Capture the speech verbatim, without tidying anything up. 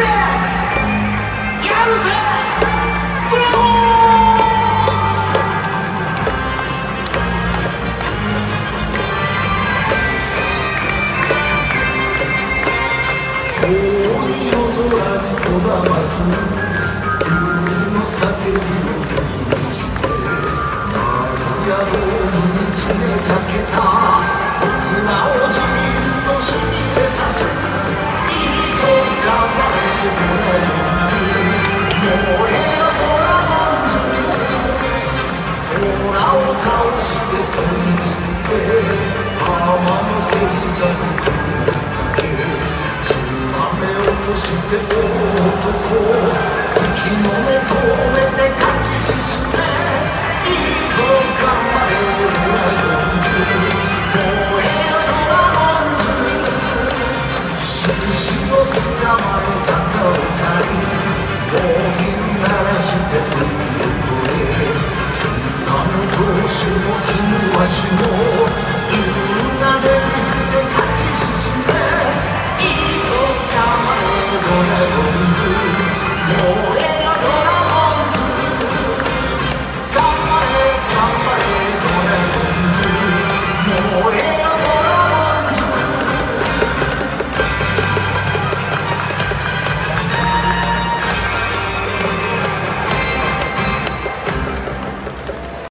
遠い夜空にこだます夜の叫びを曲にして名古屋ドームに詰めかけた僕らを自由としびれさせいいぞ頑張れドラゴンズ燃えよドラゴンズ虎を倒して取り付いて天の星座に来るだけそして男息の根止めて勝ち進めいいぞ頑張れドラゴンズ燃えよドラゴンズ印を捕まえたかおかり棒銀鳴らして振り遅れあの投手も絹足も